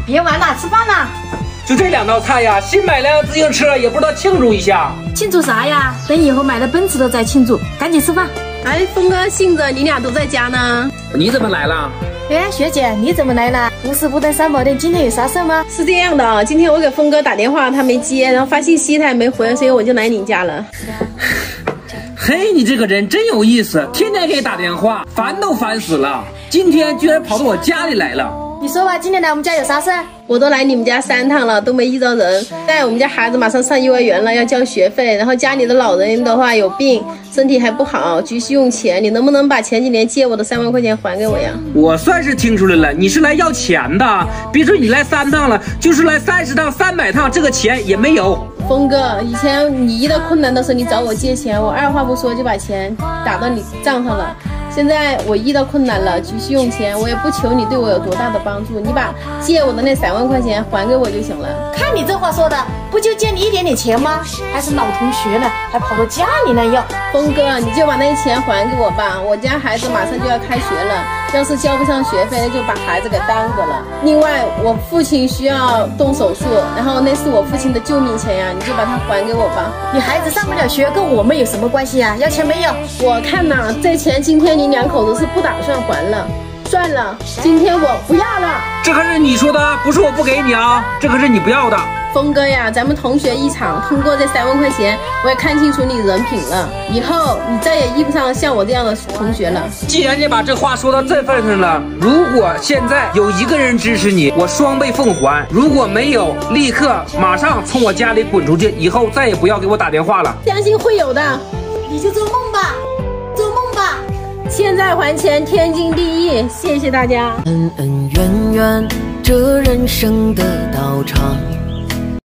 别玩了，吃饭了。 就这2道菜呀，新买辆自行车也不知道庆祝一下。 庆祝啥呀？等以后买了奔驰的再庆祝。赶紧吃饭。 哎，峰哥、杏子，你俩都在家呢？ 你怎么来了？ 哎，学姐，你怎么来了？不是不在三宝店，今天有啥事吗？ 是这样的，今天我给峰哥打电话，他没接，然后发信息他也没回，所以我就来你家了。 嘿，你这个人真有意思，天天给你打电话，烦都烦死了。今天居然跑到我家里来了。 你说吧，今天来我们家有啥事？ 我都来你们家3趟了，都没遇到人。但我们家孩子马上上幼儿园了，要交学费，然后家里的老人的话有病，身体还不好，急需用钱。你能不能把前几年借我的3万块钱还给我呀？我算是听出来了，你是来要钱的。别说你来3趟了，就是来30趟、300趟，这个钱也没有。峰哥，以前你遇到困难的时候，你找我借钱，我二话不说就把钱打到你账上了。现在我遇到困难了，急需用钱，我也不求你对我有多大的帮助，你把借我的那3万块钱还给我就行了。 看你这话说的，不就借你一点点钱吗？还是老同学呢，还跑到家里来要。 峰哥，你就把那钱还给我吧，我家孩子马上就要开学了，要是交不上学费，那就把孩子给耽搁了。另外，我父亲需要动手术，然后那是我父亲的救命钱呀，你就把它还给我吧。 你孩子上不了学，跟我们有什么关系呀？要钱没有？ 我看呐，这钱今天你2口子是不打算还了。算了，今天我不要了。 这可是你说的，不是我不给你啊，这可是你不要的。 峰哥呀，咱们同学一场，通过这3万块钱，我也看清楚你人品了，以后你再也遇不上像我这样的同学了。既然你把这话说到这份上了，如果现在有1个人支持你，我双倍奉还；如果没有，立刻马上从我家里滚出去，以后再也不要给我打电话了。相信会有的， 你就做梦吧，做梦吧。 欠债还钱，天经地义。谢谢大家。 恩恩怨怨，这人生的道场。